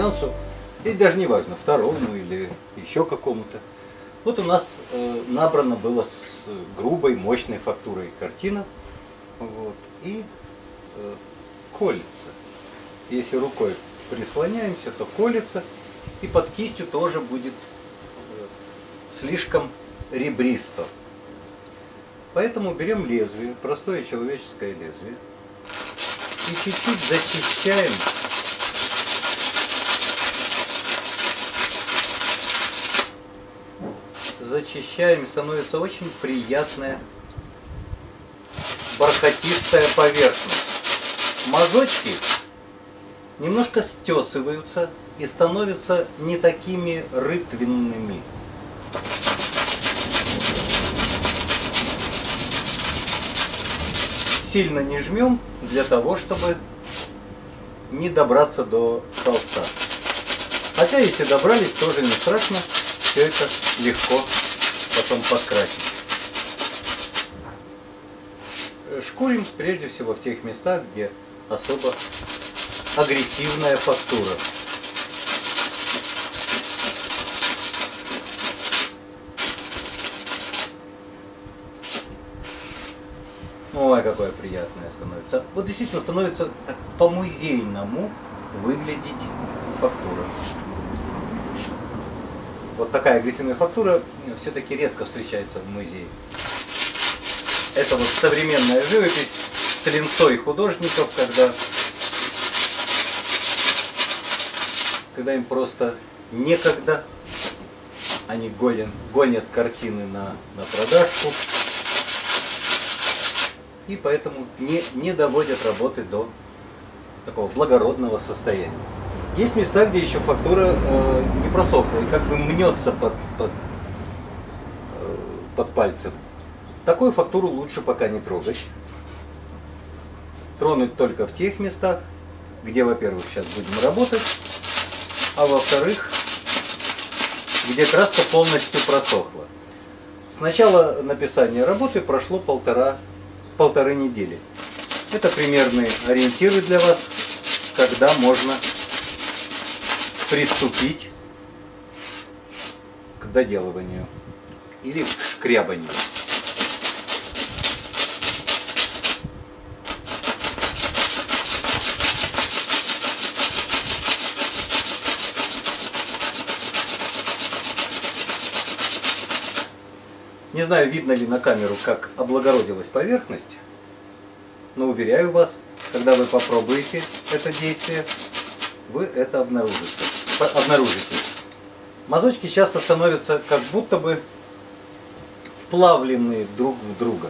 сеансу, и даже не важно, второму или еще какому-то. Вот у нас набрано было с грубой, мощной фактурой картина, вот, и колется. Если рукой прислоняемся, то колется, и под кистью тоже будет слишком ребристо. Поэтому берем лезвие, простое человеческое лезвие, и чуть-чуть зачищаем становится очень приятная бархатистая поверхность. Мазочки немножко стесываются и становятся не такими рытвенными. Сильно не жмем для того, чтобы не добраться до холста. Хотя если добрались, тоже не страшно, все это легко потом подкрасить. Шкурим прежде всего в тех местах, где особо агрессивная фактура. Ой, какое приятное становится. Вот действительно становится по-музейному выглядеть фактура. Вот такая агрессивная фактура все-таки редко встречается в музее. Это вот современная живопись с линцой художников, когда им просто некогда, они гонят картины на продажку, и поэтому не доводят работы до такого благородного состояния. Есть места, где еще фактура не просохла и как бы мнется под пальцем. Такую фактуру лучше пока не трогать. Тронуть только в тех местах, где, во-первых, сейчас будем работать, а во-вторых, где краска полностью просохла. С начала написания работы прошло полторы недели. Это примерные ориентиры для вас, когда можно приступить к доделыванию или к шкрябанию. Не знаю, видно ли на камеру, как облагородилась поверхность, но уверяю вас, когда вы попробуете это действие, вы это обнаружите. Мазочки часто становятся как будто бы вплавленные друг в друга.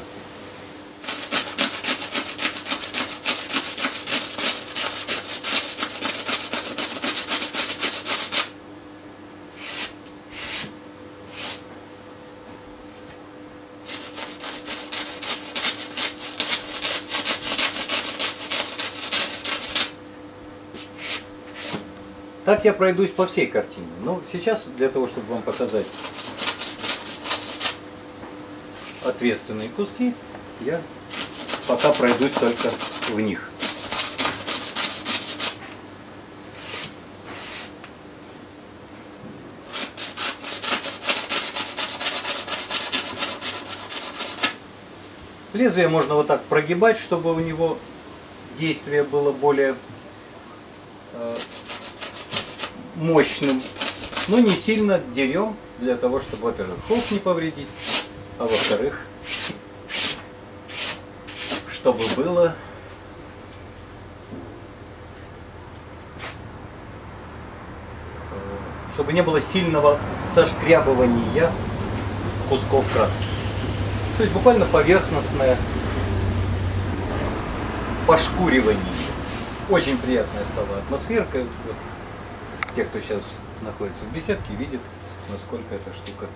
Так я пройдусь по всей картине. Но сейчас, для того, чтобы вам показать ответственные куски, я пока пройдусь только в них. Лезвие можно вот так прогибать, чтобы у него действие было более мощным, но не сильно дерем, для того, чтобы, во-первых, холст не повредить, а во-вторых, чтобы было чтобы не было сильного сошкрябывания кусков краски. То есть буквально поверхностное пошкуривание. Очень приятная стала атмосферка. Те, кто сейчас находится в беседке, видят, насколько эта штука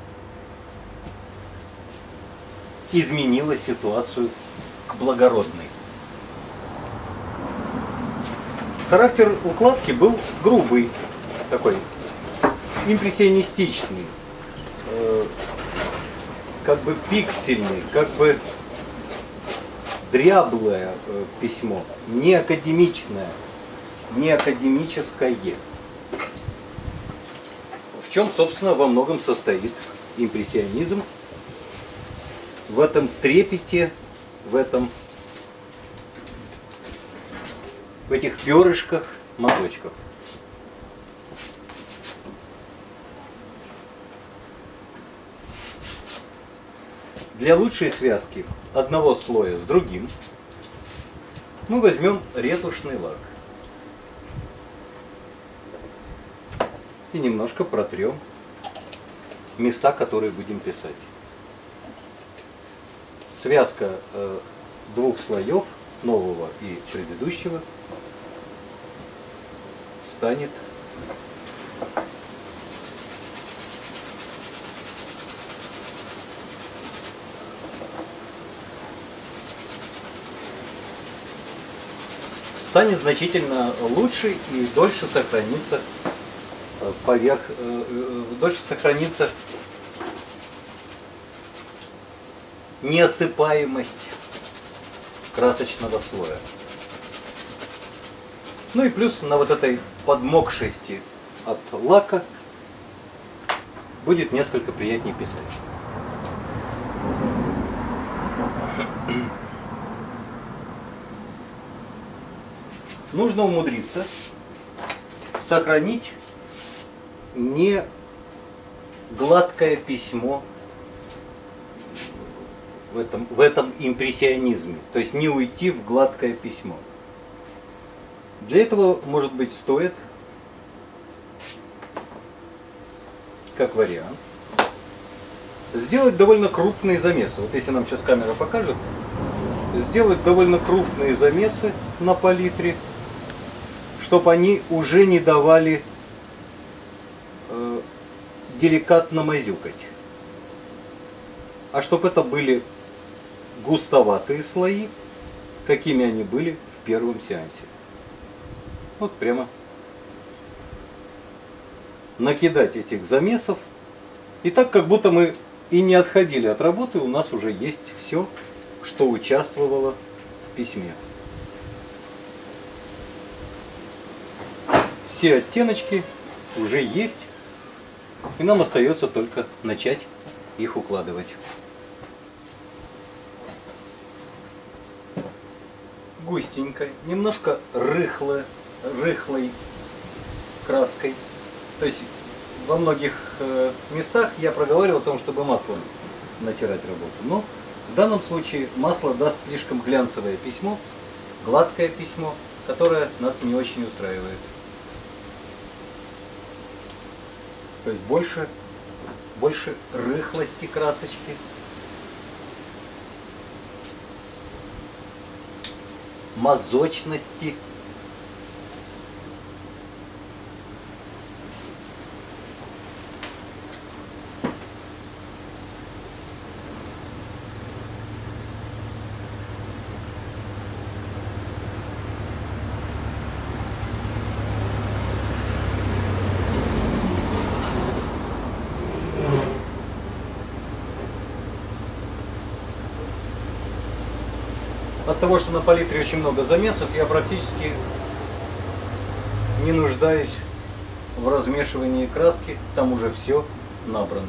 изменила ситуацию к благородной. Характер укладки был грубый, такой импрессионистичный, как бы пиксельный, как бы дряблое письмо, не академичное, не академическое. в чем, собственно, во многом состоит импрессионизм. В этом трепете, в этих перышках, мазочках. Для лучшей связки одного слоя с другим мы возьмем ретушный лак и немножко протрем места, которые будем писать. Связка двух слоев, нового и предыдущего, станет значительно лучше и дольше сохранится неосыпаемость красочного слоя. Ну и плюс на вот этой подмокшести от лака будет несколько приятнее писать. Нужно умудриться сохранить не гладкое письмо в этом импрессионизме, то есть не уйти в гладкое письмо. Для этого, может быть, стоит, как вариант, сделать довольно крупные замесы. Вот если нам сейчас камера покажет, сделать довольно крупные замесы на палитре, чтобы они уже не давали деликатно мазюкать. А чтобы это были густоватые слои, какими они были в первом сеансе. Вот прямо накидать этих замесов. И так, как будто мы и не отходили от работы, у нас уже есть все, что участвовало в письме. Все оттеночки уже есть, и нам остается только начать их укладывать. Густенько, немножко рыхлой краской. То есть во многих местах я проговаривал о том, чтобы маслом натирать работу. Но в данном случае масло даст слишком глянцевое письмо, гладкое письмо, которое нас не очень устраивает. То есть больше рыхлости красочки. Мазочности. От того, что на палитре очень много замесов, я практически не нуждаюсь в размешивании краски, там уже все набрано.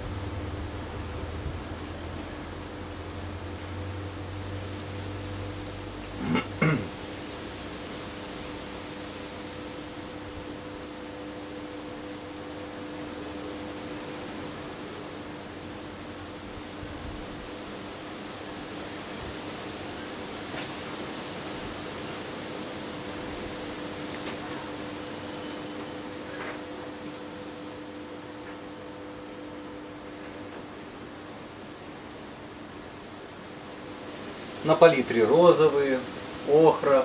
На палитре розовые, охра,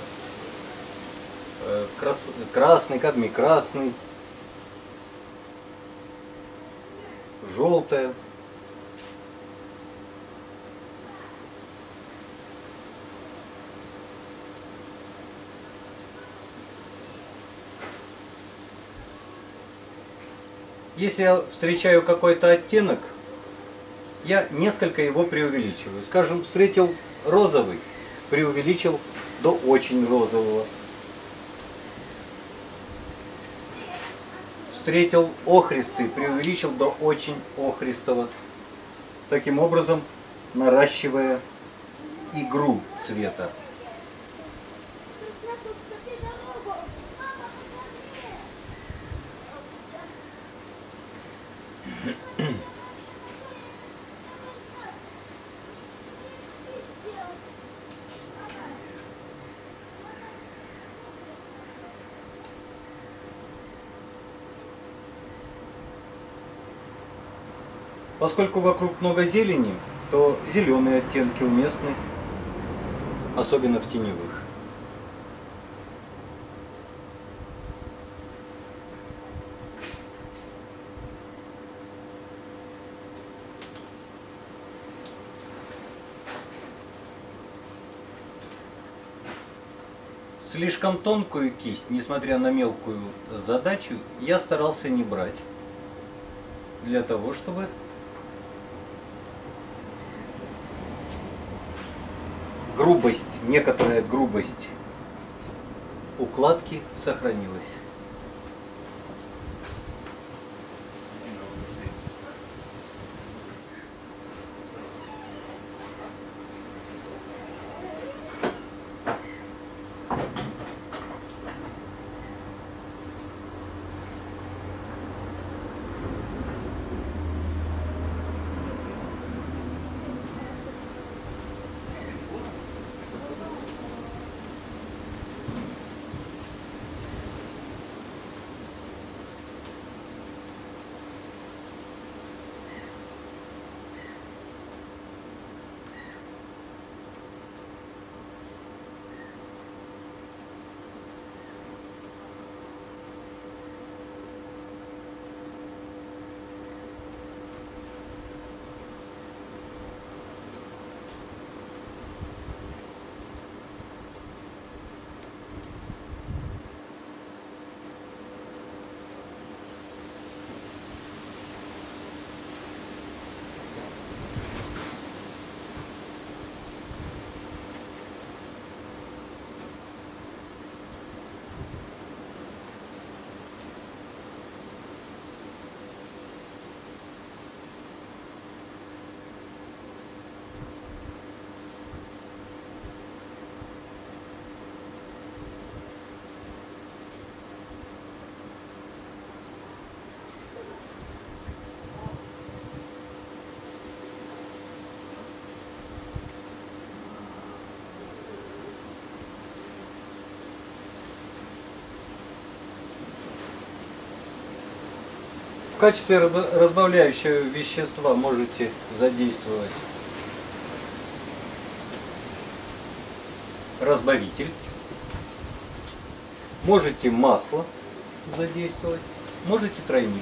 красный, кадмий красный, желтое. Если я встречаю какой-то оттенок, я несколько его преувеличиваю. Скажем, встретил розовый, преувеличил до очень розового. встретил охристый, преувеличил до очень охристого, таким образом наращивая игру цвета. Поскольку вокруг много зелени, то зеленые оттенки уместны, особенно в теневых. Слишком тонкую кисть, несмотря на мелкую задачу, я старался не брать, для того, чтобы некоторая грубость укладки сохранилась. В качестве разбавляющего вещества можете задействовать разбавитель, можете масло задействовать, можете тройник.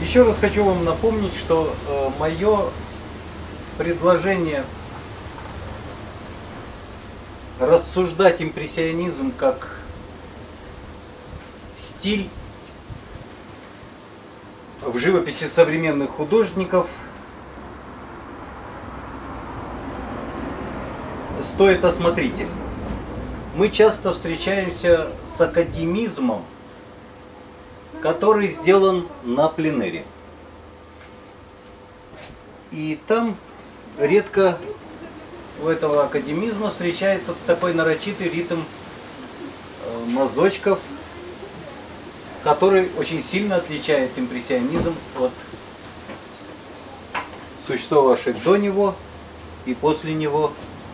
Еще раз хочу вам напомнить, что мое предложение рассуждать импрессионизм как стиль в живописи современных художников стоит осмотрительно. Мы часто встречаемся с академизмом, который сделан на пленэре. И там редко у этого академизма встречается такой нарочитый ритм мазочков, который очень сильно отличает импрессионизм от существовавших до него и после него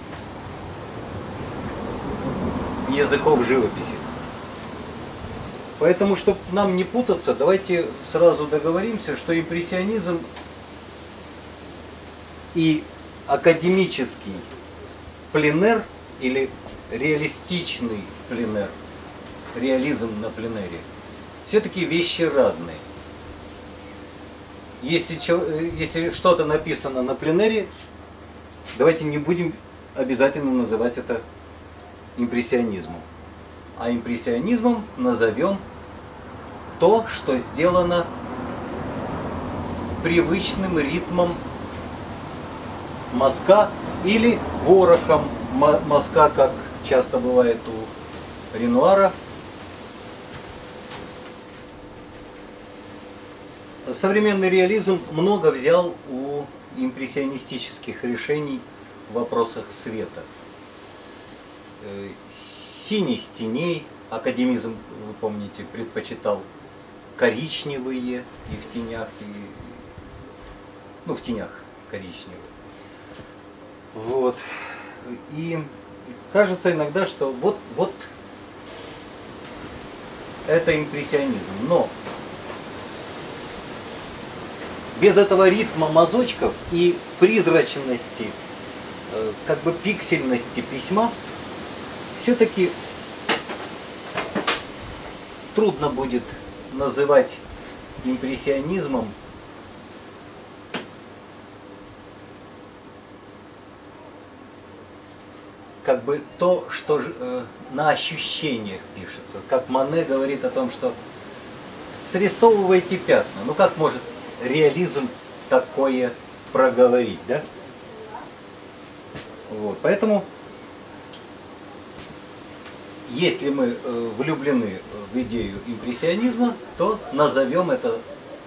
языков живописи. Поэтому, чтобы нам не путаться, давайте сразу договоримся, что импрессионизм и академический пленэр или реалистичный пленэр, реализм на пленэре, все-таки вещи разные. Если что-то написано на пленэре, давайте не будем обязательно называть это импрессионизмом. А импрессионизмом назовем то, что сделано с привычным ритмом мазка или ворохом мазка, как часто бывает у Ренуара. Современный реализм много взял у импрессионистических решений в вопросах света. Синий с теней, академизм, вы помните, предпочитал коричневые и в тенях, в тенях коричневые. Вот. И кажется иногда, что вот это импрессионизм. Но без этого ритма мазочков и призрачности, как бы пиксельности письма, все-таки трудно будет называть импрессионизмом как бы то, что на ощущениях пишется. Как Мане говорит о том, что срисовывайте пятна. Ну как может реализм такое проговорить, да? Вот. Поэтому, если мы влюблены в идею импрессионизма, то назовем это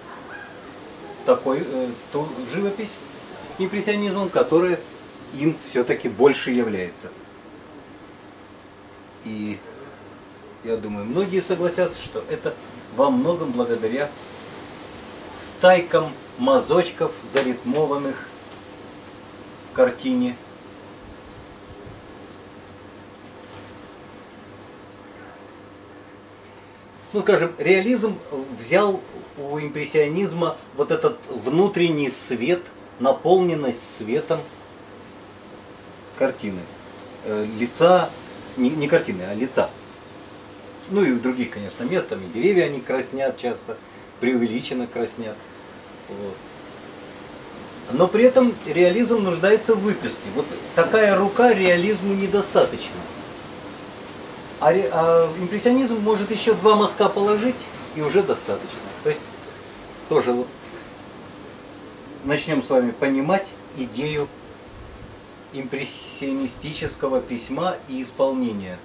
ту живопись импрессионизмом, которая им все-таки больше является. И я думаю, многие согласятся, что это во многом благодаря стайкам мазочков, заритмованных в картине. Ну, скажем, реализм взял у импрессионизма вот этот внутренний свет, наполненность светом картины. Лица, не картины, а лица. Ну и в других, конечно, мест, там и деревья они краснят часто, преувеличенно краснят. Вот. Но при этом реализм нуждается в выписке. Вот такая рука реализму недостаточно. А импрессионизм может еще 2 мазка положить, и уже достаточно. То есть тоже вот начнем с вами понимать идею импрессионистического письма и исполнения.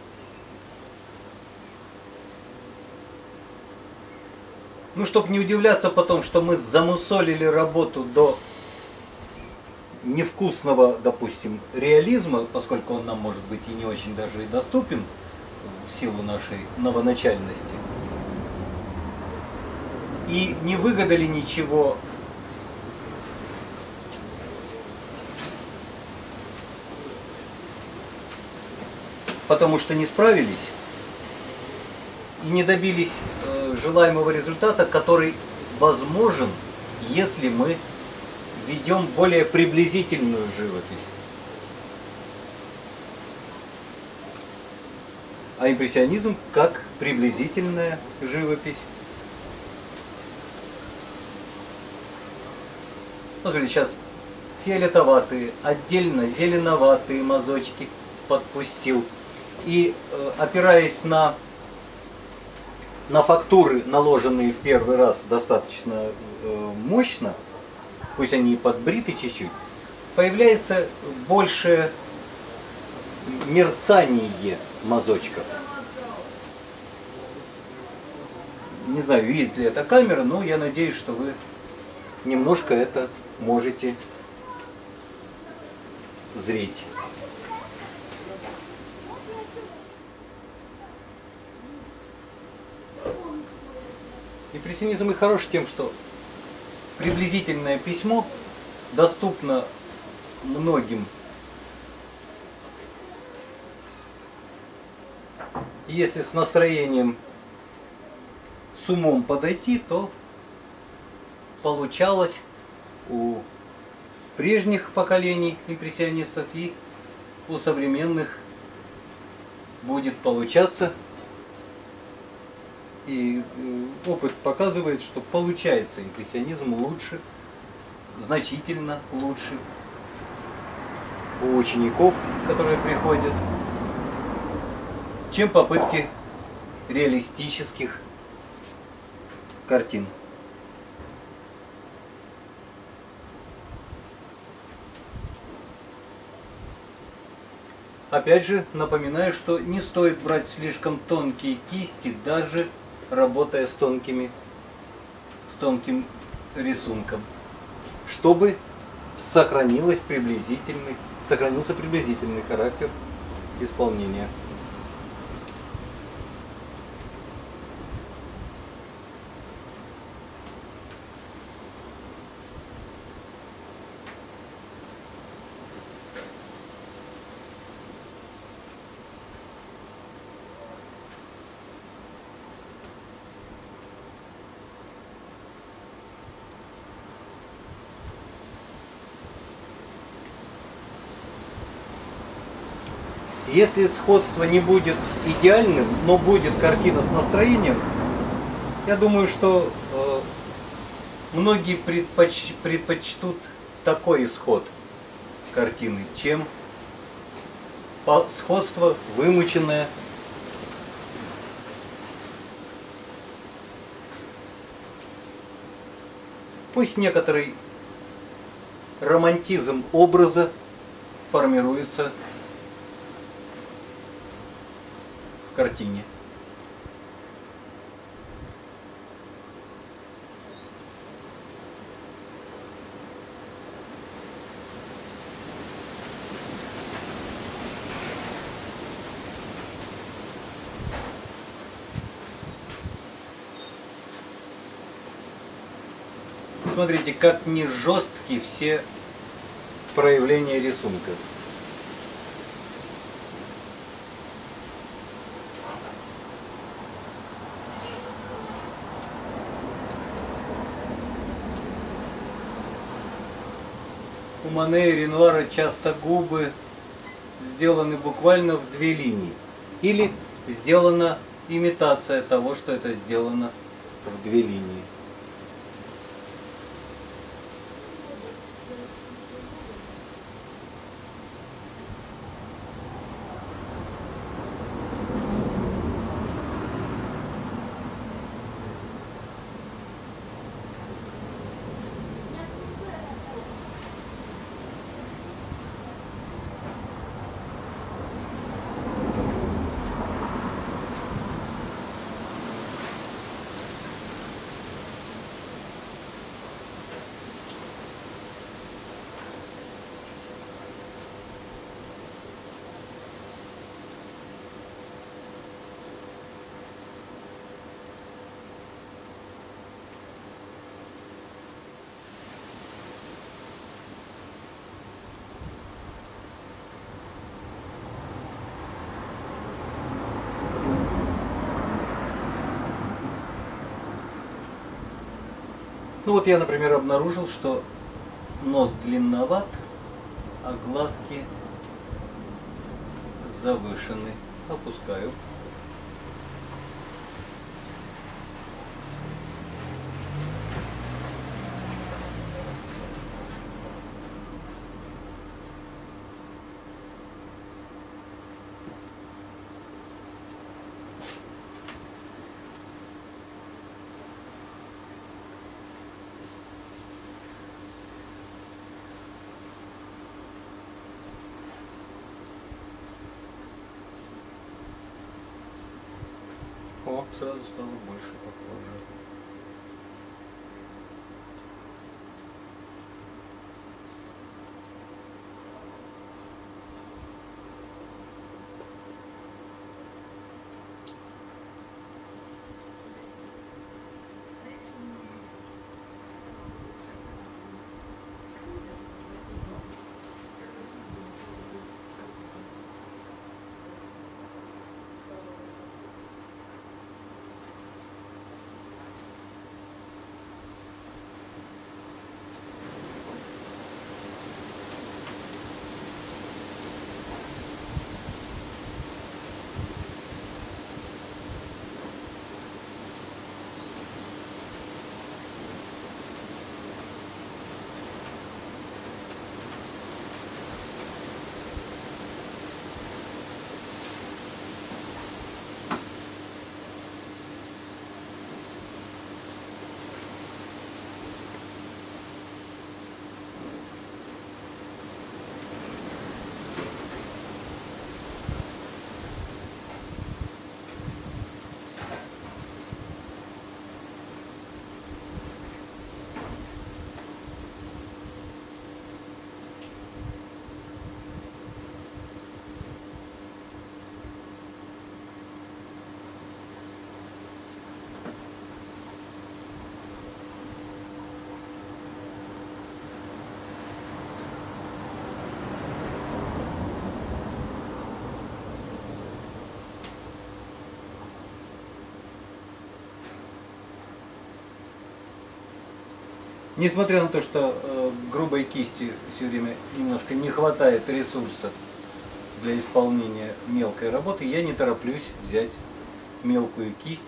Ну, чтобы не удивляться потом, что мы замусолили работу до невкусного, допустим, реализма, поскольку он нам может быть и не очень даже и доступен в силу нашей новоначальности, и не выгадали ничего потому что не справились и не добились желаемого результата, который возможен, если мы ведем более приблизительную живопись. А импрессионизм как приблизительная живопись Ну, смотрите, сейчас фиолетоватые, отдельно зеленоватые мазочки подпустил. И опираясь на фактуры, наложенные в первый раз достаточно мощно, пусть они и подбриты чуть-чуть, появляется больше мерцание мазочков. Не знаю, видит ли это камера, но я надеюсь, что вы немножко это можете зреть. Импрессионизм и хорош тем, что приблизительное письмо доступно многим. Если с настроением, с умом подойти, то получалось у прежних поколений импрессионистов и у современных будет получаться. И опыт показывает, что получается импрессионизм лучше, значительно лучше у учеников, которые приходят, чем попытки реалистических картин. Опять же, напоминаю, что не стоит брать слишком тонкие кисти, даже работая с тонким рисунком, чтобы сохранился приблизительный характер исполнения. Если сходство не будет идеальным, но будет картина с настроением, я думаю, что многие предпочтут такой исход картины, чем сходство вымученное. Пусть некоторый романтизм образа формируется в картине. Смотрите, как не жесткие все проявления рисунка. У Мане и Ренуара часто губы сделаны буквально в две линии. Или сделана имитация того, что это сделано в две линии. Ну вот я, например, обнаружил, что нос длинноват, а глазки завышены. Опускаю. сразу стало больше похоже. Несмотря на то, что грубой кисти все время немножко не хватает ресурса для исполнения мелкой работы, я не тороплюсь взять мелкую кисть,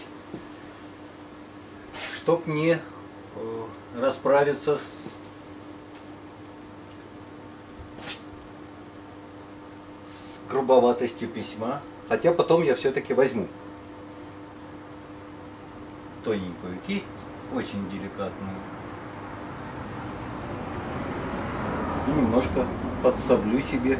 чтоб не расправиться с грубоватостью письма, хотя потом я все-таки возьму тоненькую кисть, очень деликатную, и немножко подсоблю себе.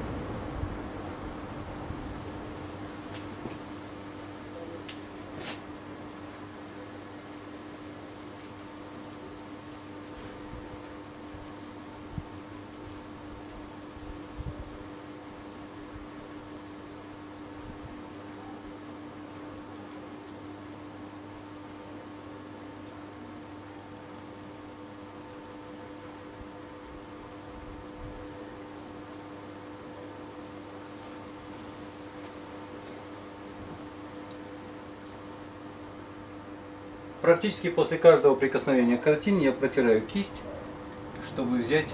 Практически после каждого прикосновения к картине я протираю кисть, чтобы взять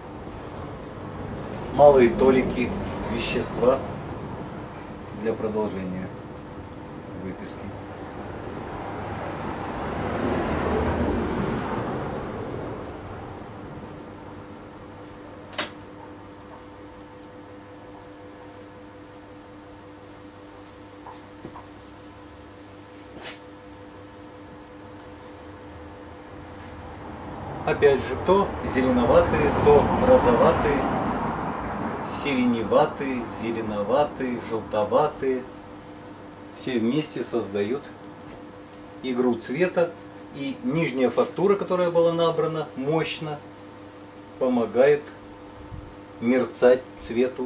малые толики вещества для продолжения выписки. Опять же, то зеленоватые, то розоватые, сиреневатые, зеленоватые, желтоватые. Все вместе создают игру цвета. И нижняя фактура, которая была набрана мощно, помогает мерцать цвету.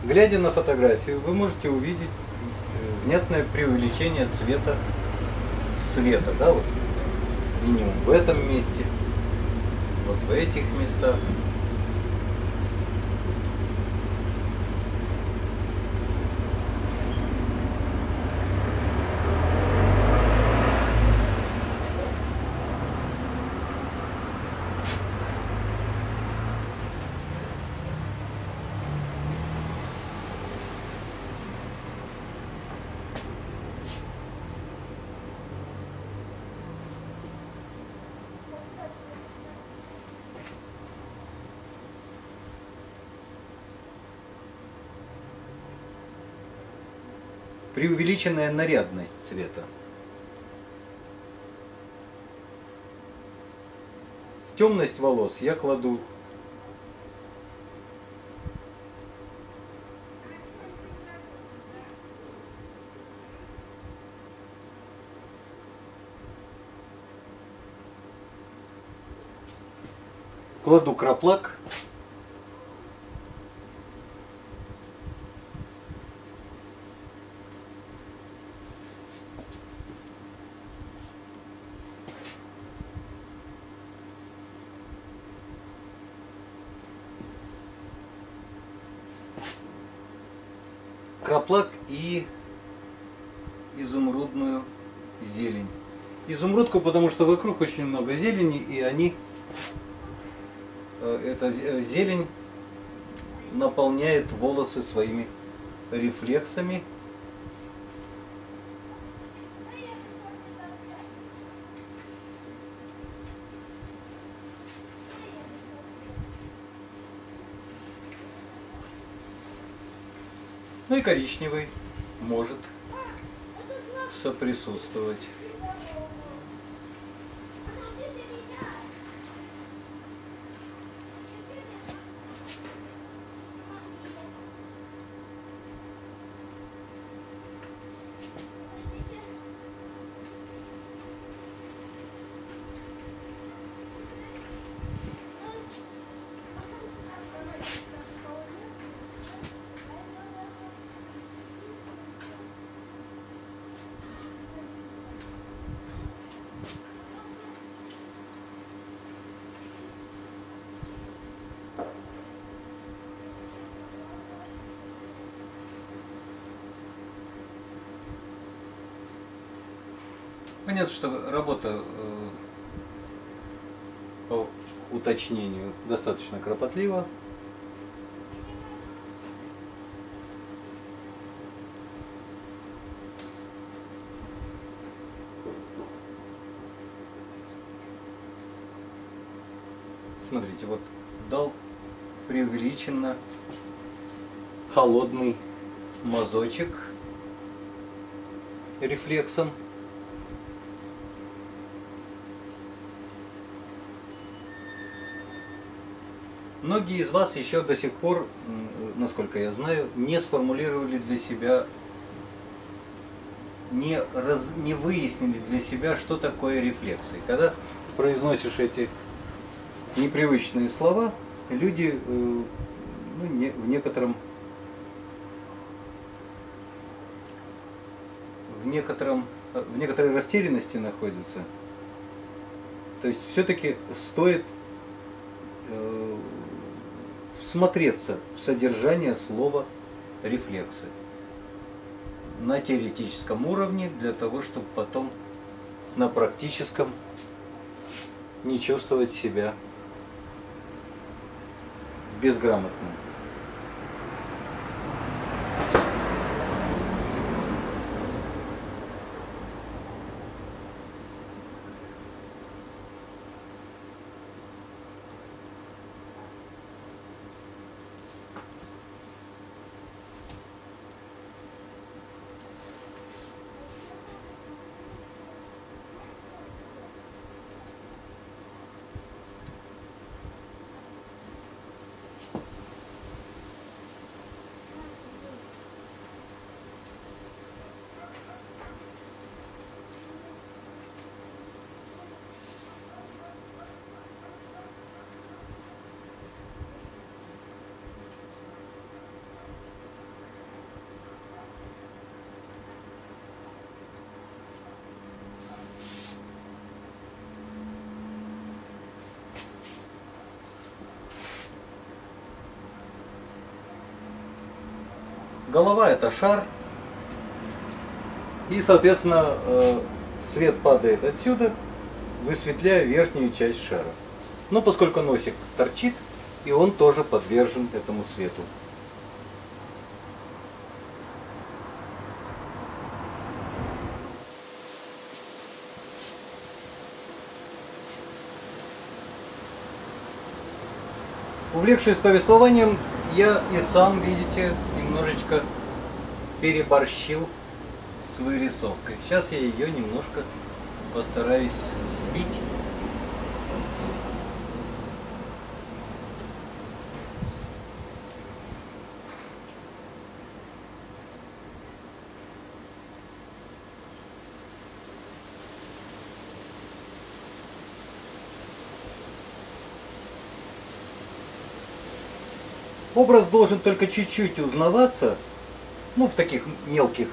Глядя на фотографию, вы можете увидеть внятное преувеличение цвета света, да, вот минимум в этом месте, вот в этих местах. Преувеличенная нарядность цвета. В темность волос я кладу краплак. Краплак и изумрудную зелень. Изумрудку, потому что вокруг очень много зелени, и эта зелень наполняет волосы своими рефлексами. Ну и коричневый может соприсутствовать. Понятно, что работа по уточнению достаточно кропотлива. Смотрите, вот дал преувеличенно холодный мазочек рефлексом. Многие из вас еще до сих пор, насколько я знаю, не сформулировали для себя, не выяснили для себя, что такое рефлексы. Когда произносишь эти непривычные слова, люди в некоторой растерянности находятся. То есть все-таки стоит всмотреться в содержание слова рефлексы на теоретическом уровне, для того, чтобы потом на практическом не чувствовать себя безграмотным. Голова это шар. И, соответственно, свет падает отсюда, высветляя верхнюю часть шара. Но поскольку носик торчит, и он тоже подвержен этому свету. Увлекшись повествованием, я и сам, видите, немножечко переборщил с вырисовкой. Сейчас я ее немножко постараюсь сбить. Образ должен только чуть-чуть узнаваться, ну, в таких мелких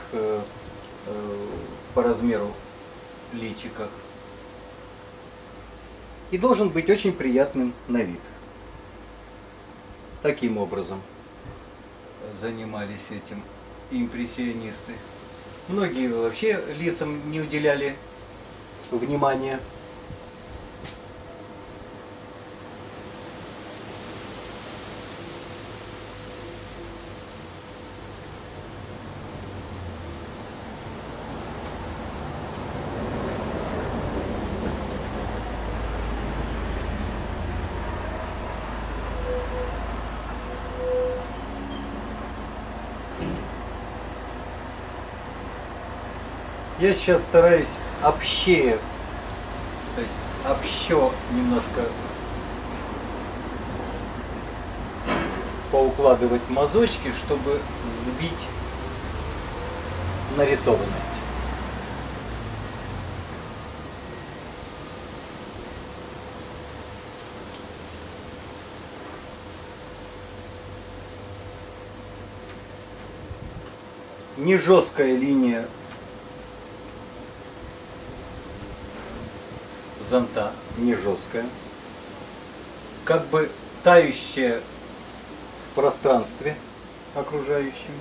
по размеру личиках. И должен быть очень приятным на вид. Таким образом занимались этим импрессионисты. Многие вообще лицам не уделяли внимания. Я сейчас стараюсь общее, то есть общо немножко поукладывать мазочки, чтобы сбить нарисованность. Не жесткая линия зонта, не жесткая, как бы тающая в пространстве окружающем.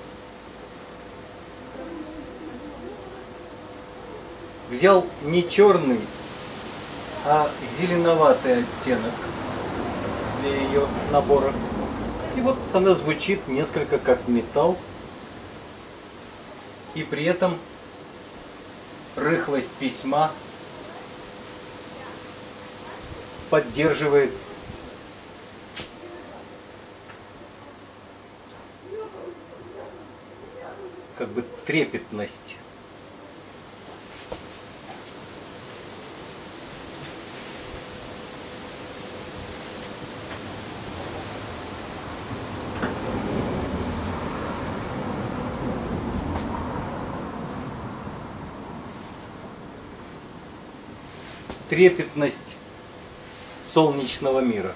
Взял не черный, а зеленоватый оттенок для ее набора. И вот она звучит несколько как металл. И при этом рыхлость письма поддерживает как бы трепетность. Трепетность солнечного мира.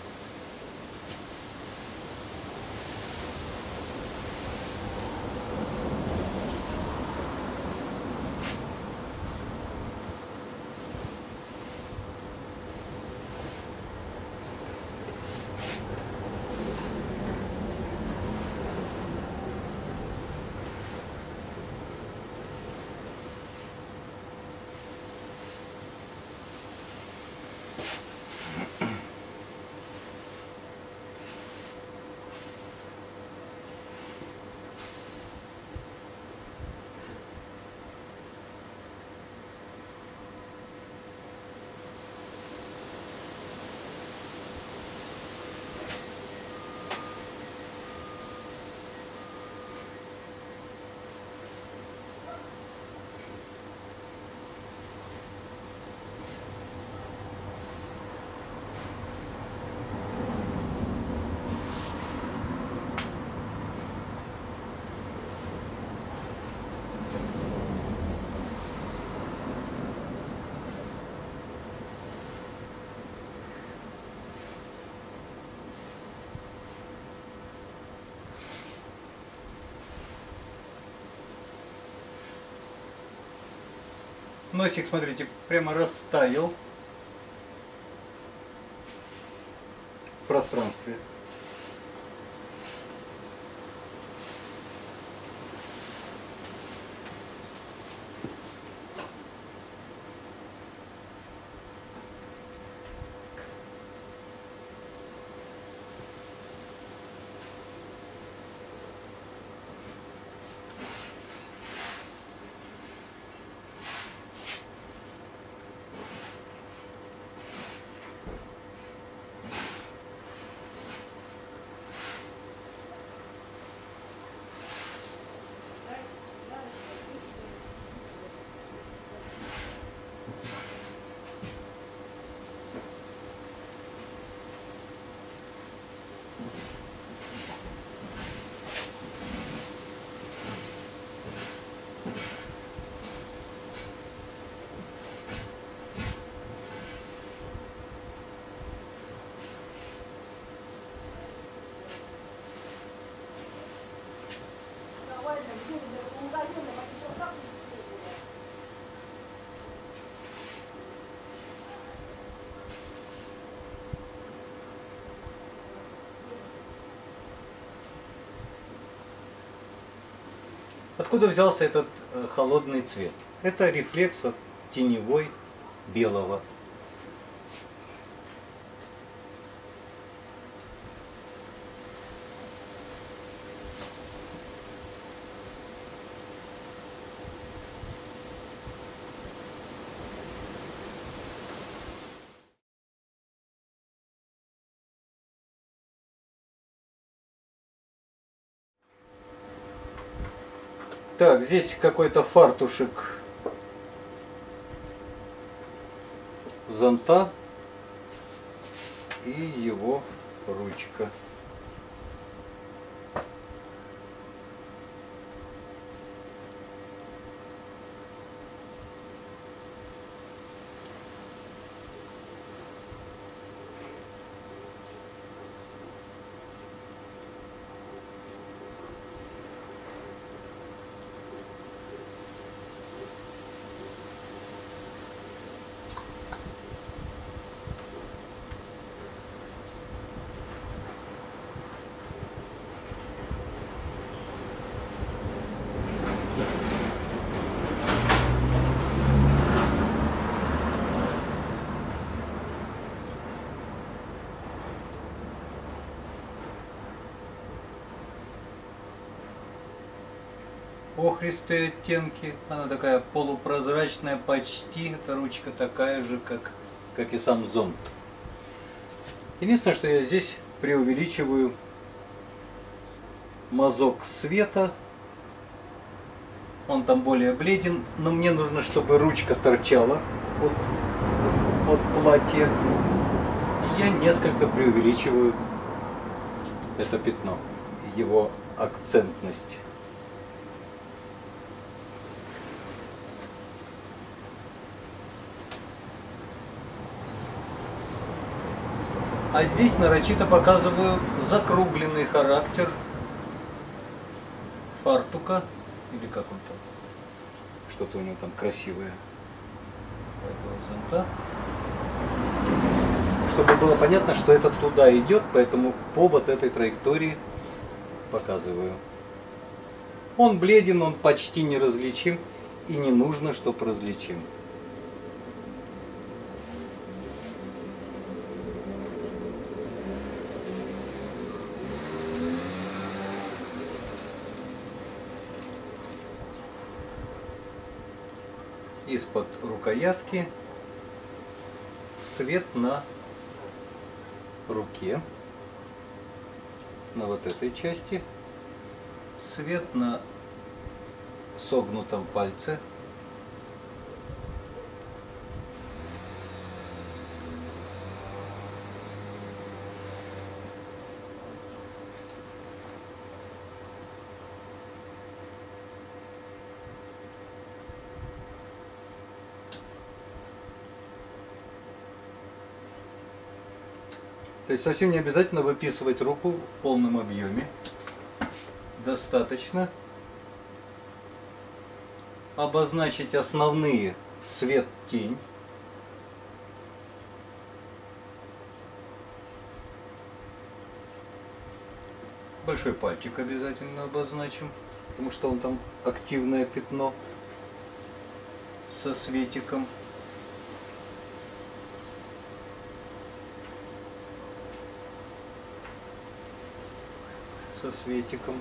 Носик, смотрите, прямо растаял в пространстве. Откуда взялся этот холодный цвет? Это рефлекс от теневой белого. Так, здесь какой-то фартушек зонта и его ручка. Охристые оттенки, она такая полупрозрачная почти, эта ручка такая же, как и сам зонт. Единственное, что я здесь преувеличиваю мазок света, он там более бледен, но мне нужно, чтобы ручка торчала от платья, и я несколько преувеличиваю это пятно, его акцентность. А здесь нарочито показываю закругленный характер фартука, или как он там, что-то у него там красивое, этого зонта. Чтобы было понятно, что это туда идет, поэтому по вот этой траектории показываю. Он бледен, он почти неразличим, и не нужно, чтобы различим. Из-под рукоятки свет на руке, на вот этой части, свет на согнутом пальце, то есть совсем не обязательно выписывать руку в полном объеме. Достаточно обозначить основные свет-тень. Большой пальчик обязательно обозначим, потому что он там активное пятно со светиком. Со светиком.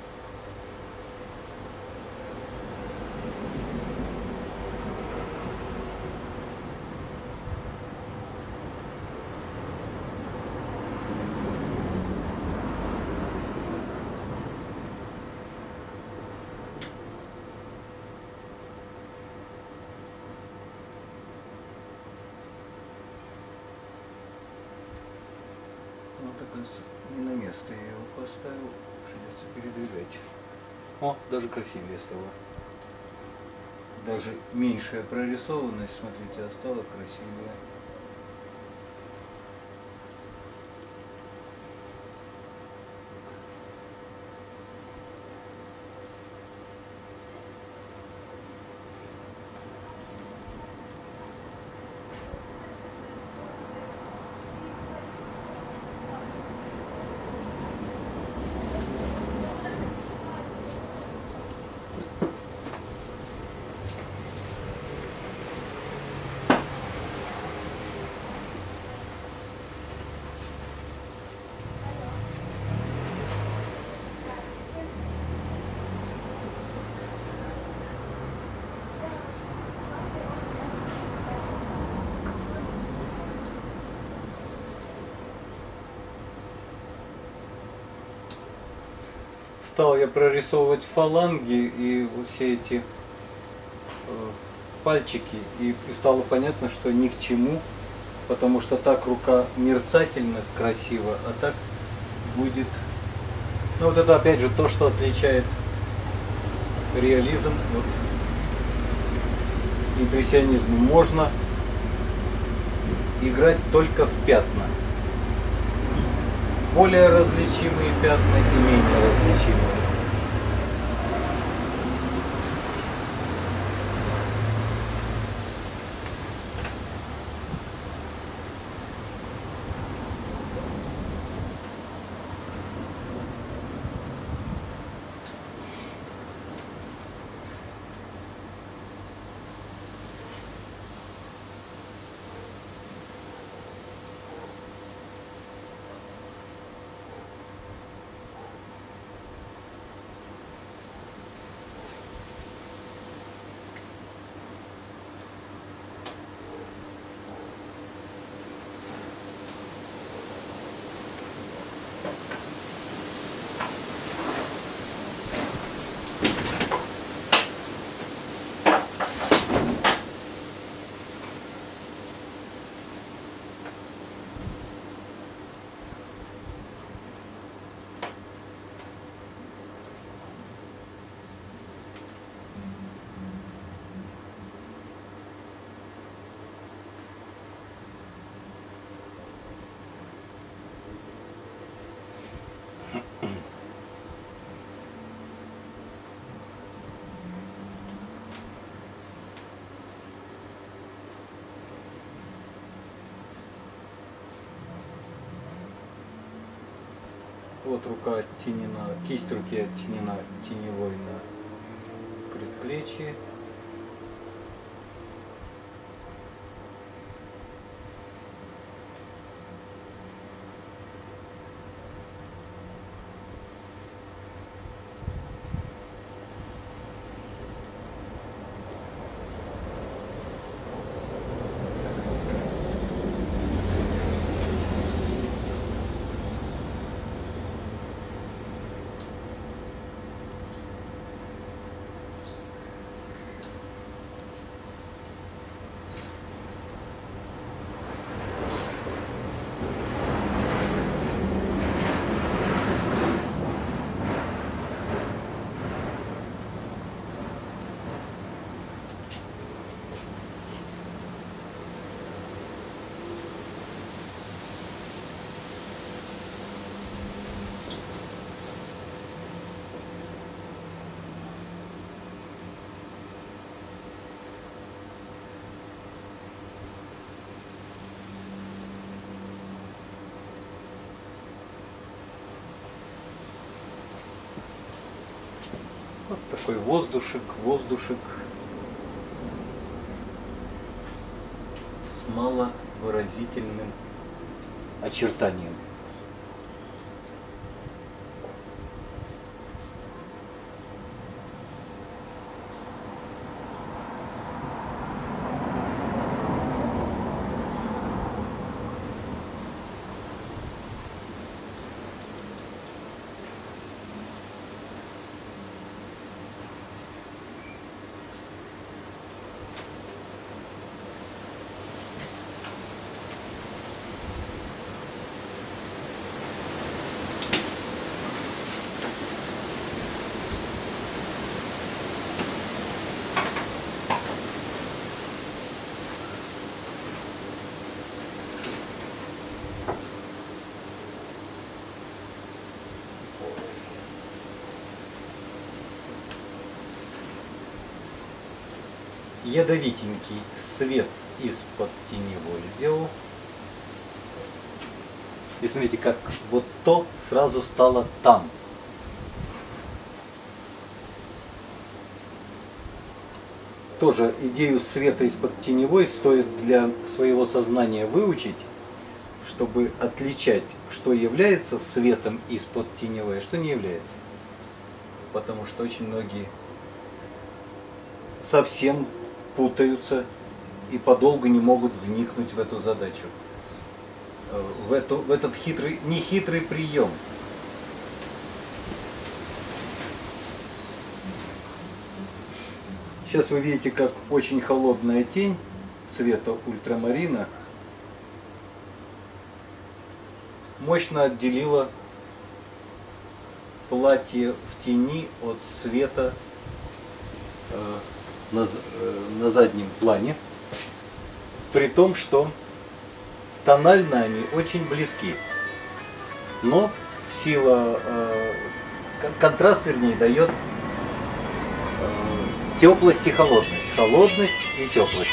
Вот такой не на место я его поставил, придется передвигать. О, даже красивее стало. Даже меньшая прорисованность, смотрите, а стала красивее. стал я прорисовывать фаланги и все эти пальчики, и стало понятно, что ни к чему, потому что так рука мерцательно красиво, а так будет... Ну вот это опять же то, что отличает реализм от импрессионизма. Можно играть только в пятна. Более различимые пятна и менее различимые. Вот рука оттенена, кисть руки оттенена теневой на предплечье. Вот такой воздушек с маловыразительным очертанием. Ядовитенький свет из-под теневой сделал. И смотрите, как вот то сразу стало там. Тоже идею света из-под теневой стоит для своего сознания выучить, чтобы отличать, что является светом из-под теневой, а что не является. Потому что очень многие совсем путаются и подолгу не могут вникнуть в эту задачу, в этот хитрый, нехитрый прием. Сейчас вы видите, как очень холодная тень цвета ультрамарина мощно отделила платье в тени от света на заднем плане, при том, что тонально они очень близки, но сила, контраст, вернее, дает теплость и холодность, холодность и теплость.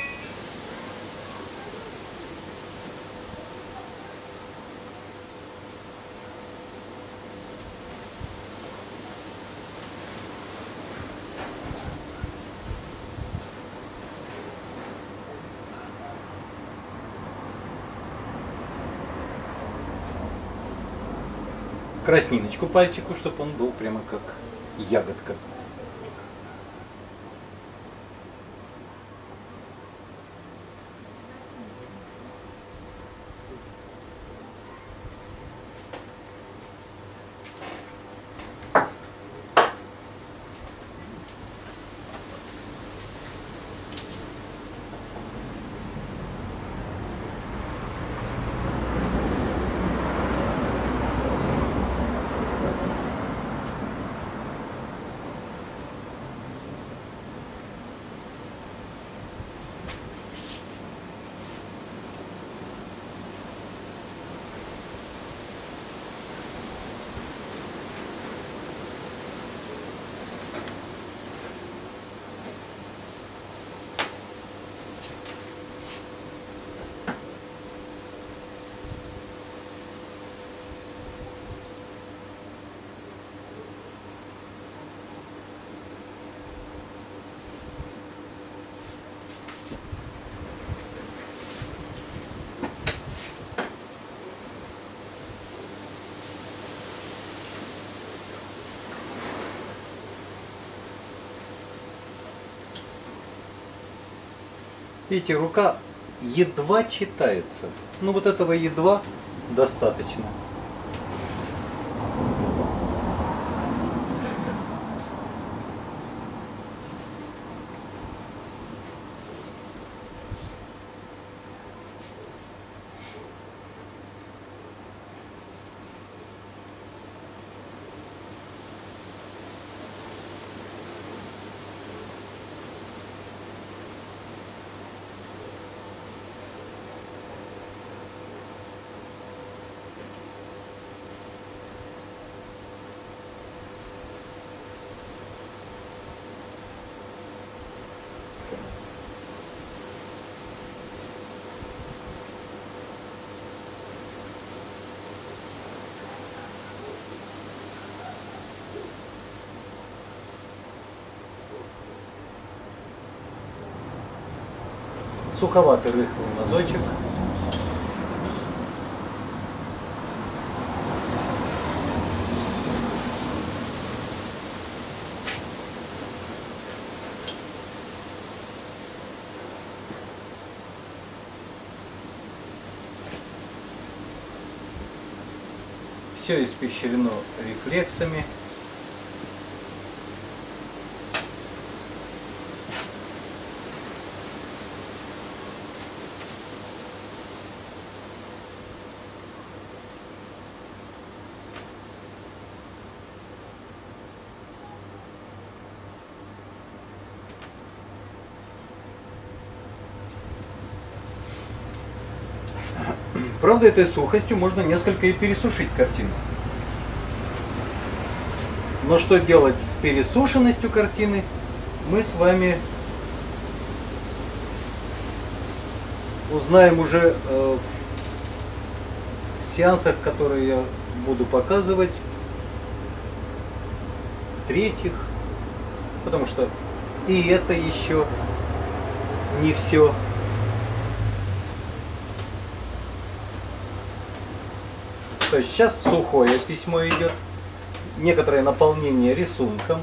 Красниночку пальчику, чтобы он был прямо как ягодка. Видите, рука едва читается. Ну вот этого едва достаточно. Суховатый рыхлый мазочек. Все испещрено рефлексами. Правда, этой сухостью можно несколько и пересушить картину. Но что делать с пересушенностью картины, мы с вами узнаем уже в сеансах, которые я буду показывать, в-третьих, потому что и это еще не все. То есть сейчас сухое письмо идет, некоторое наполнение рисунком.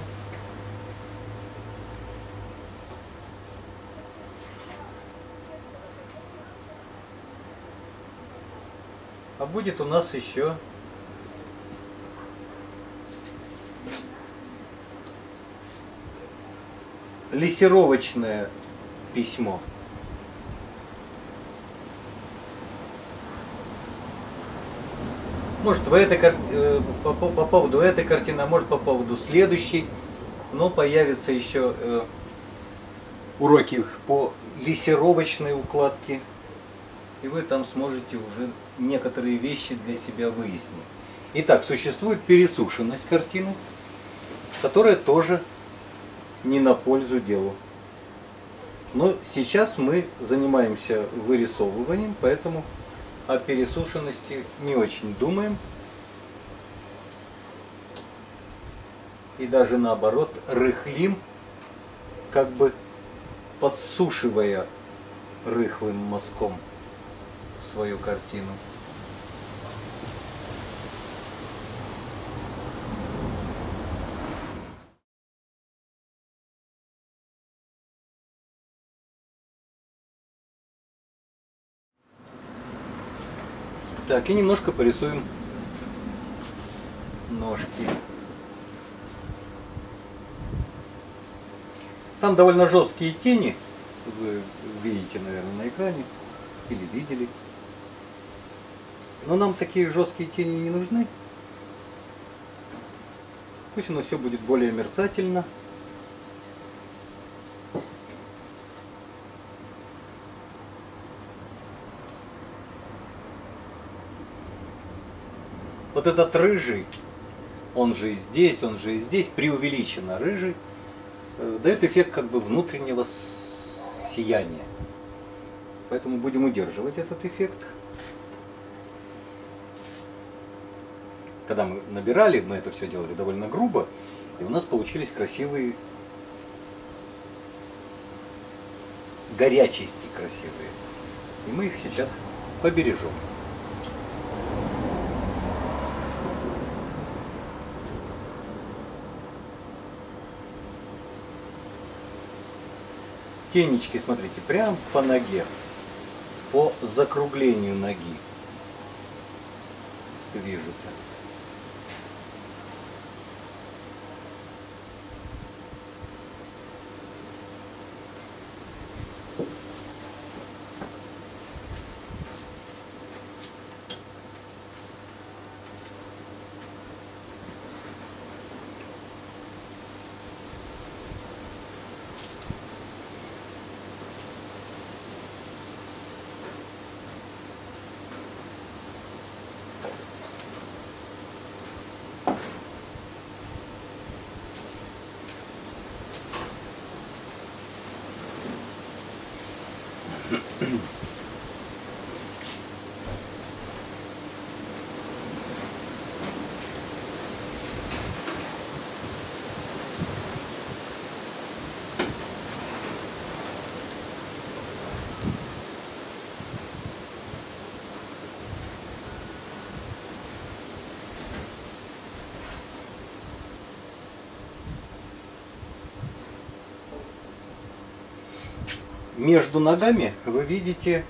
А будет у нас еще лессировочное письмо. Может по поводу этой картины, а может по поводу следующей, но появятся еще уроки по лессировочной укладке, и вы там сможете уже некоторые вещи для себя выяснить. Итак, существует пересушенность картины, которая тоже не на пользу делу. Но сейчас мы занимаемся вырисовыванием, поэтому о пересушенности не очень думаем. И даже наоборот рыхлим, как бы подсушивая рыхлым мазком свою картину. Так, и немножко порисуем ножки. Там довольно жесткие тени, вы видите, наверное, на экране, или видели. Но нам такие жесткие тени не нужны. Пусть оно все будет более мерцательно. Вот этот рыжий, он же и здесь, преувеличенно рыжий, дает эффект как бы внутреннего сияния. Поэтому будем удерживать этот эффект. Когда мы набирали, мы это все делали довольно грубо, и у нас получились красивые горячести красивые. И мы их сейчас побережем. Тенечки, смотрите, прям по ноге, по закруглению ноги движутся. Между ногами вы видите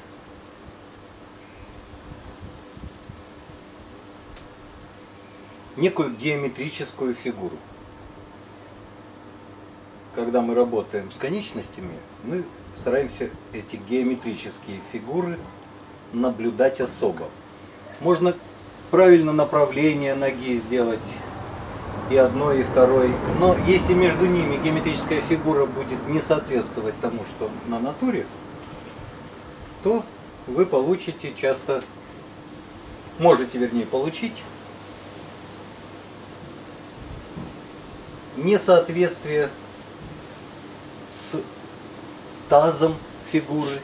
некую геометрическую фигуру. Когда мы работаем с конечностями, мы стараемся эти геометрические фигуры наблюдать особо. Можно правильно направление ноги сделать, и одной, и второй. Но если между ними геометрическая фигура будет не соответствовать тому, что на натуре, то вы получите часто, можете вернее получить несоответствие с тазом фигуры.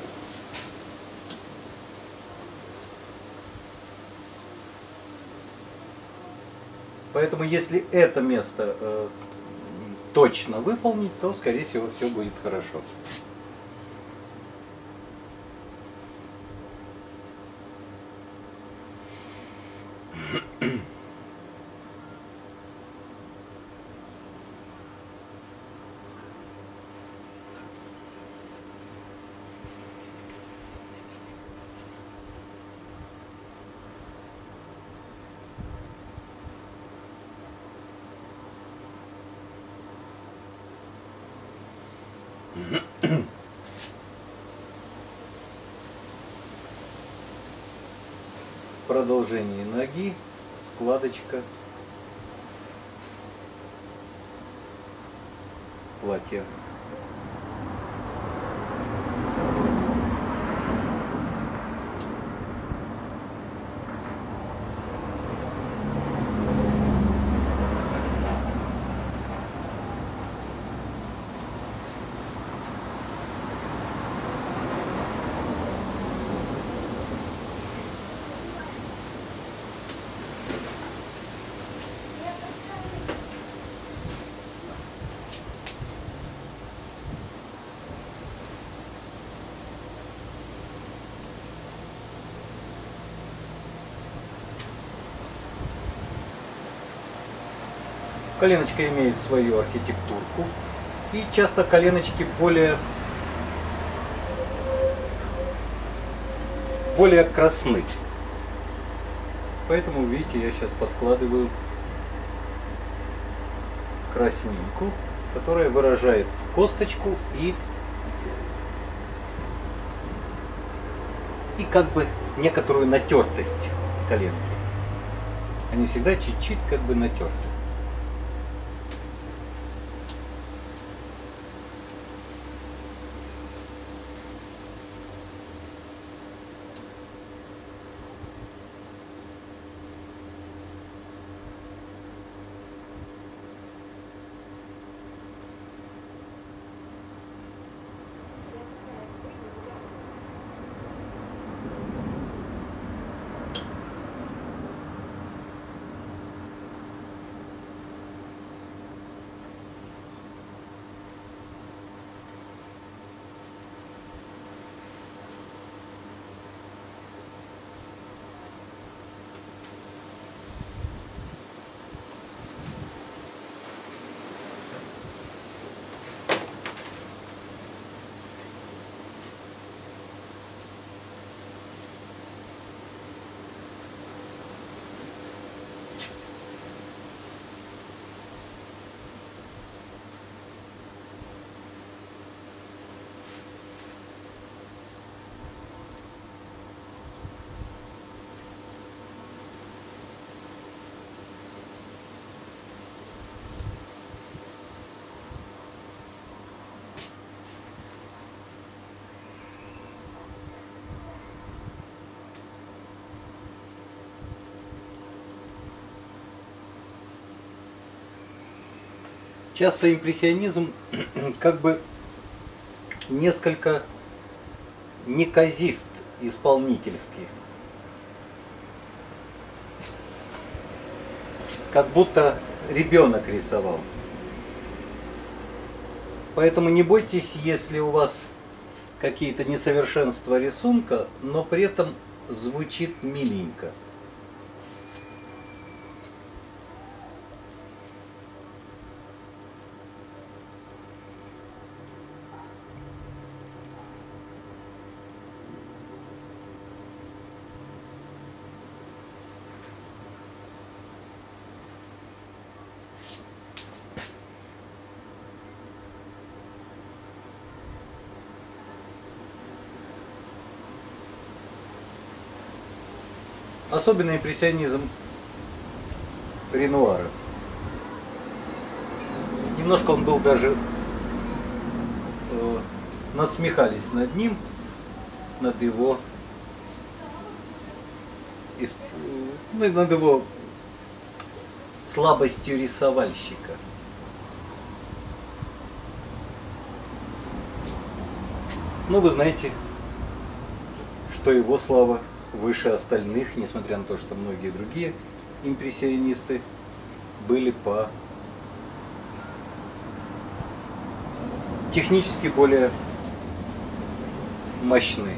Поэтому если это место точно выполнить, то, скорее всего, все будет хорошо. продолжении ноги, складочка платья. Коленочка имеет свою архитектурку, и часто коленочки более красны. Поэтому, видите, я сейчас подкладываю краснинку, которая выражает косточку и как бы некоторую натертость коленки. Они всегда чуть-чуть как бы натерты. Часто импрессионизм как бы несколько неказист исполнительский. Как будто ребенок рисовал. Поэтому не бойтесь, если у вас какие-то несовершенства рисунка, но при этом звучит миленько. Особенно импрессионизм Ренуара. Немножко он был даже, насмехались над ним, над его, над его слабостью рисовальщика. Но вы знаете, что его слава выше остальных, несмотря на то, что многие другие импрессионисты были по технически более мощны.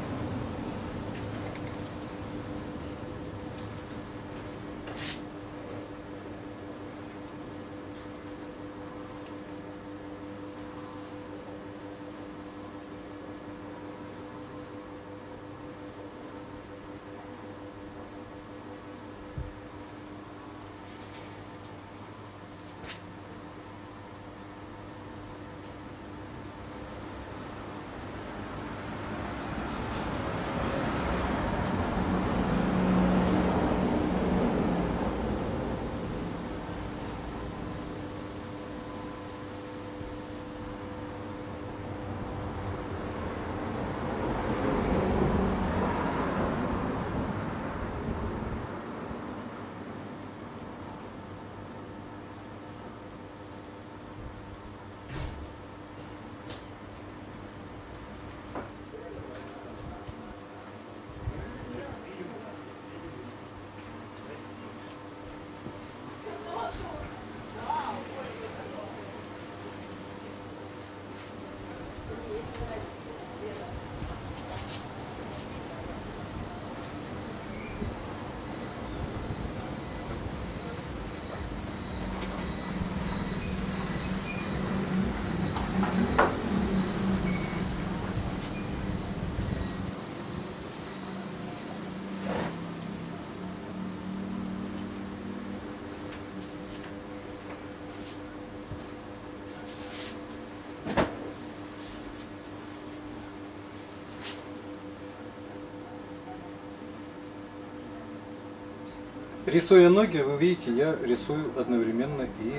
Рисуя ноги, вы видите, я рисую одновременно и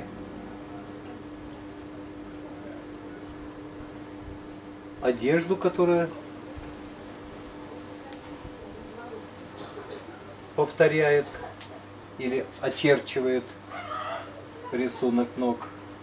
одежду, которая повторяет или очерчивает рисунок ног.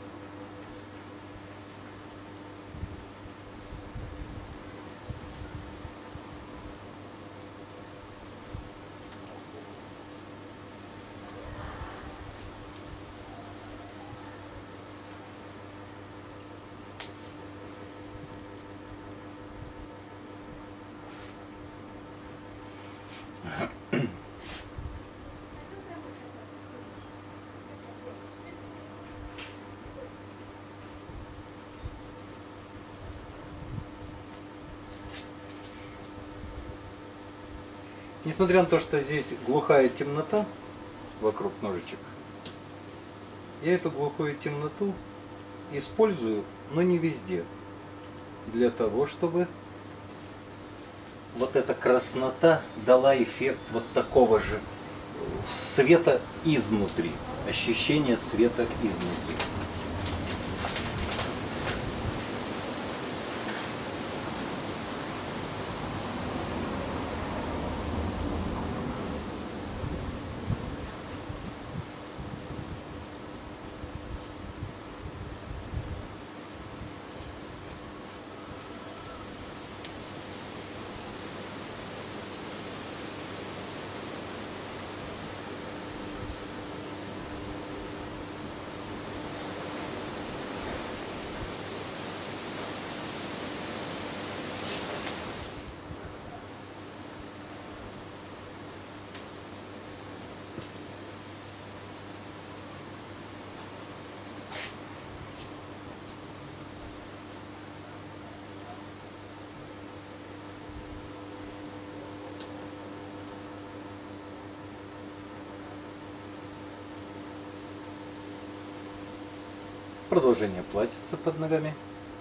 Несмотря на то, что здесь глухая темнота вокруг ножичек, я эту глухую темноту использую, но не везде, для того, чтобы вот эта краснота дала эффект вот такого же света изнутри, ощущение света изнутри. Продолжение платьица под ногами.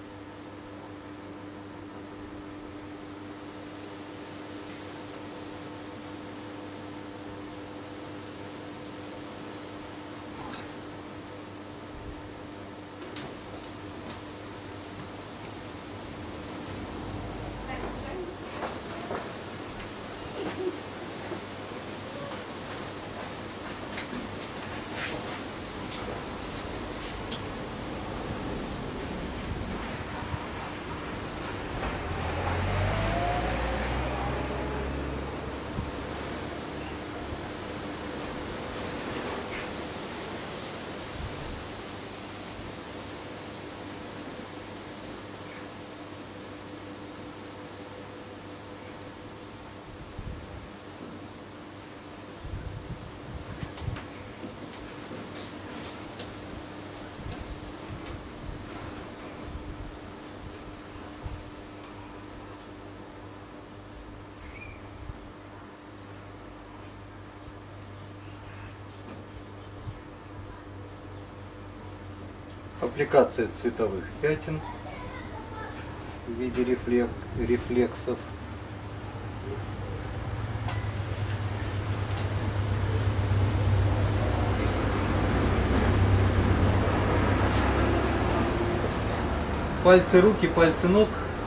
Аппликация цветовых пятен в виде рефлексов. Пальцы рук и пальцы ног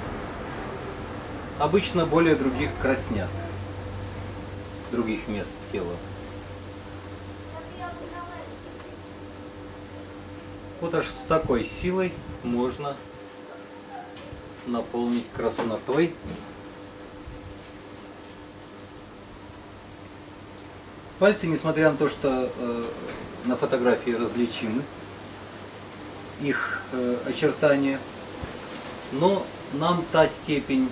обычно более других краснят, других мест тела. Вот аж с такой силой можно наполнить краснотой пальцы, несмотря на то, что на фотографии различимы их очертания, но нам та степень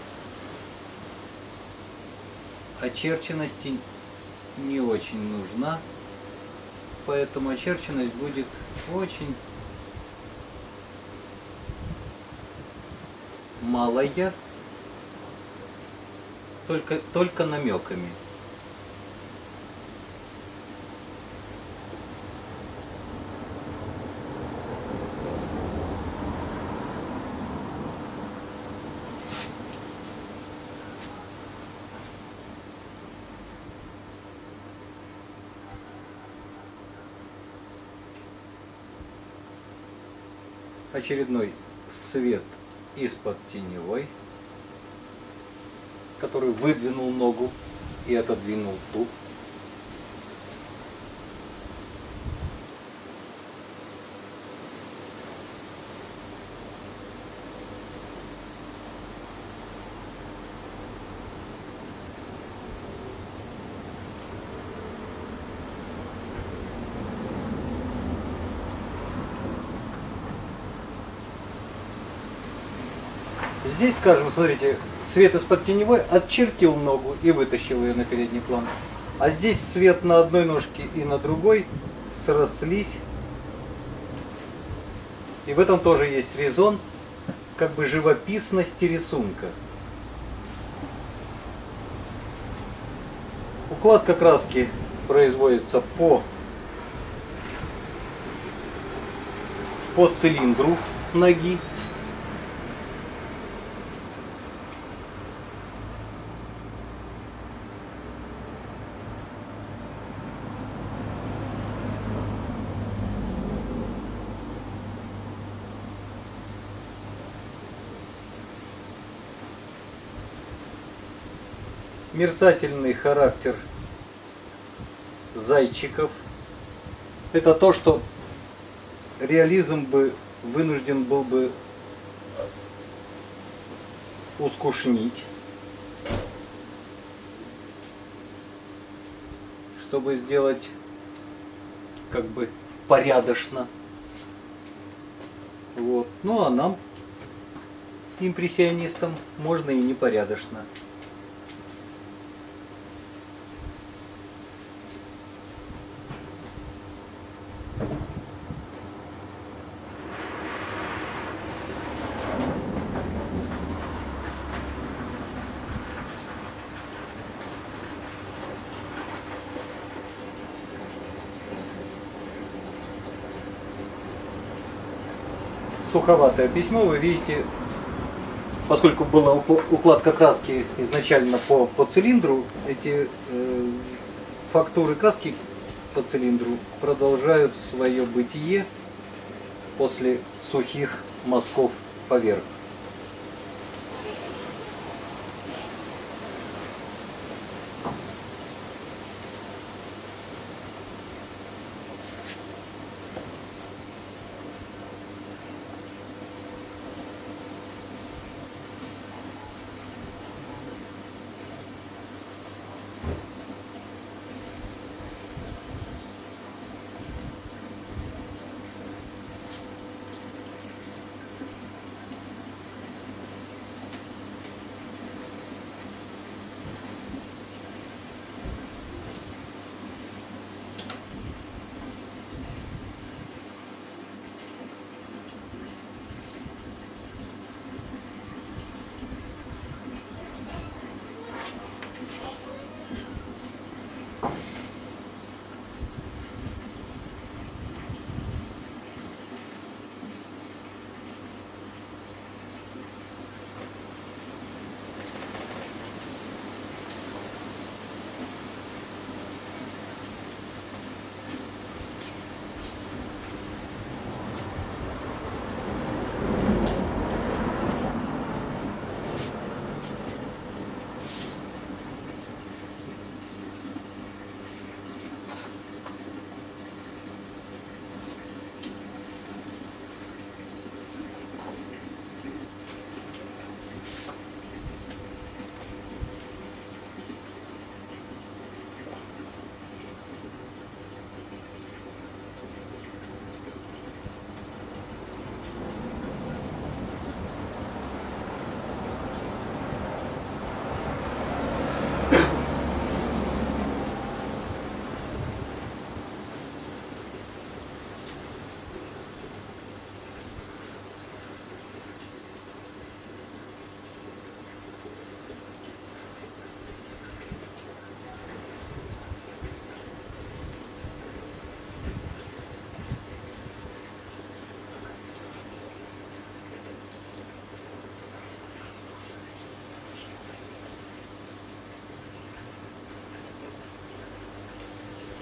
очерченности не очень нужна, поэтому очерченность будет очень малая, только намеками. очередной свет из-под теневой, который выдвинул ногу и отодвинул ту. Здесь, скажем, смотрите, свет из-под теневой отчертил ногу и вытащил ее на передний план. А здесь свет на одной ножке и на другой срослись. И в этом тоже есть резон, как бы живописности рисунка. Укладка краски производится по цилиндру ноги. Мерцательный характер зайчиков — это то, что реализм бы вынужден был бы ускучнить, чтобы сделать как бы порядочно. Вот. Ну а нам, импрессионистам, можно и непорядочно. Суховатое письмо, вы видите, поскольку была укладка краски изначально по цилиндру, эти фактуры краски по цилиндру продолжают свое бытие после сухих мазков поверх.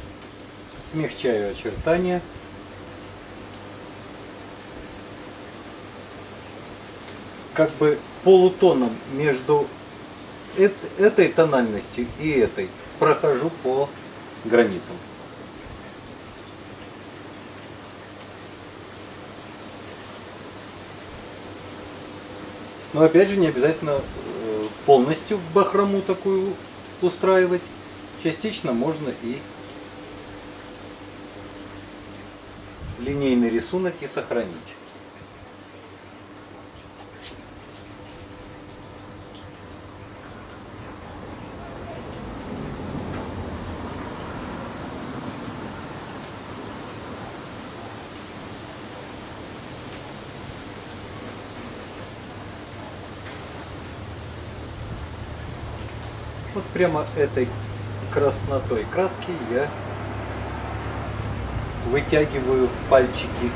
Смягчаю очертания. как бы полутоном между этой тональностью и этой прохожу по границам. Но опять же не обязательно полностью в бахрому такую устраивать. Частично можно и линейный рисунок и сохранить. Вот прямо этой краснотой краски я вытягиваю пальчики.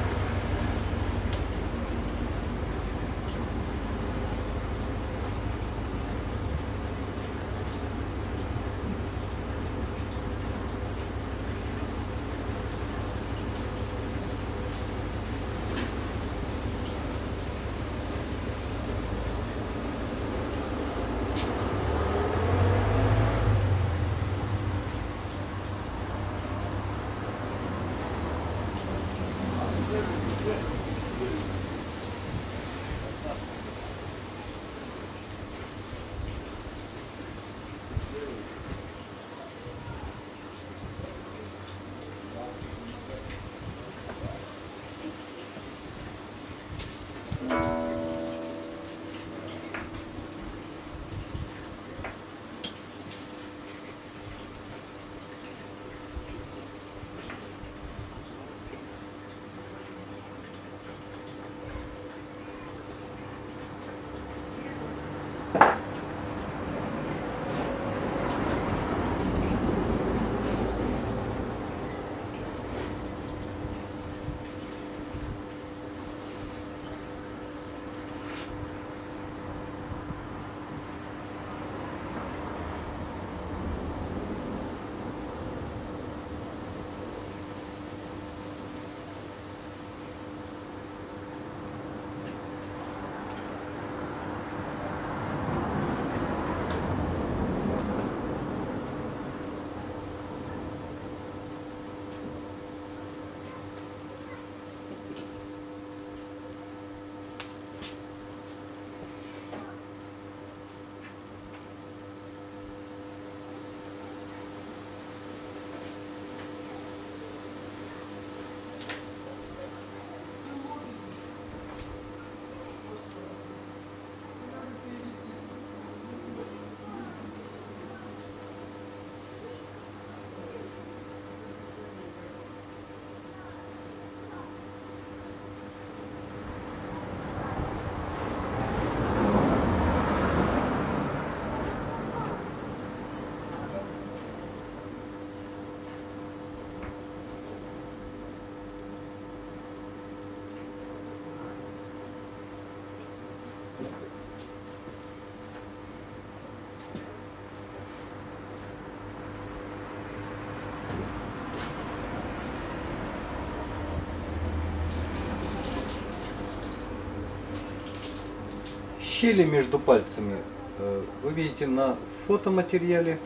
Щели между пальцами вы видите на фотоматериале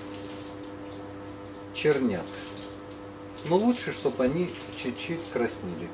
чернят. Но лучше, чтобы они чуть-чуть краснели.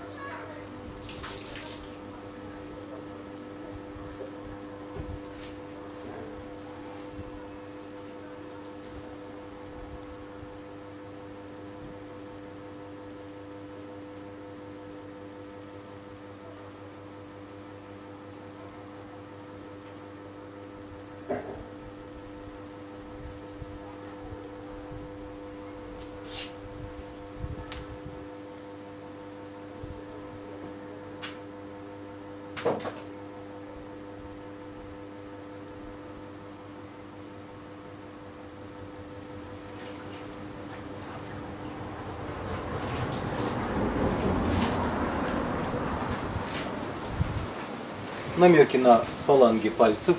Намеки на фаланги пальцев.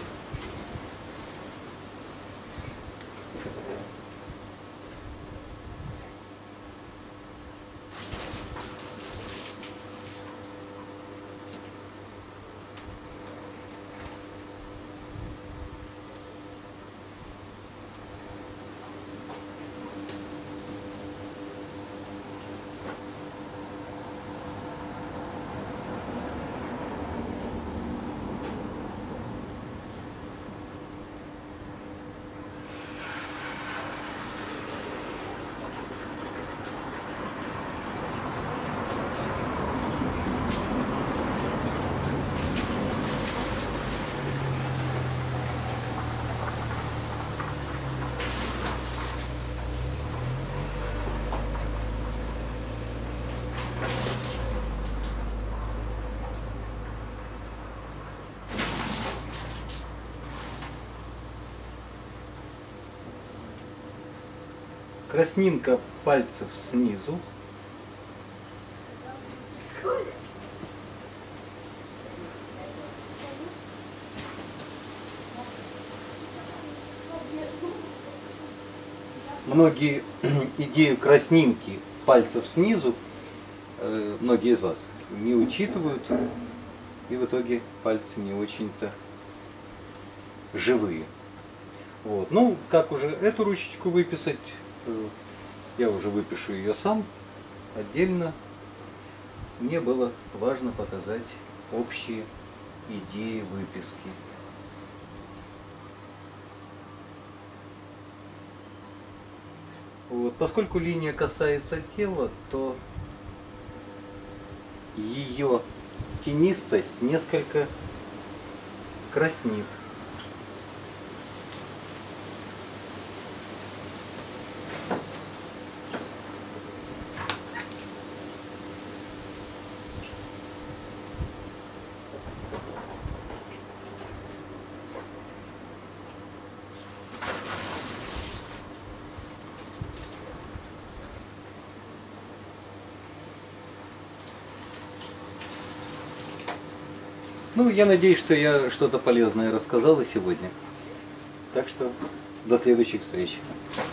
краснинка пальцев снизу. Многие идею краснинки пальцев снизу, многие из вас не учитывают, и в итоге пальцы не очень-то живые. Вот. Ну, как уже эту ручечку выписать, я уже выпишу ее сам отдельно. Мне было важно показать общие идеи выписки. Вот. Поскольку линия касается тела, то ее тенистость несколько краснит. Ну, я надеюсь, что я что-то полезное рассказал и сегодня. Так что до следующих встреч.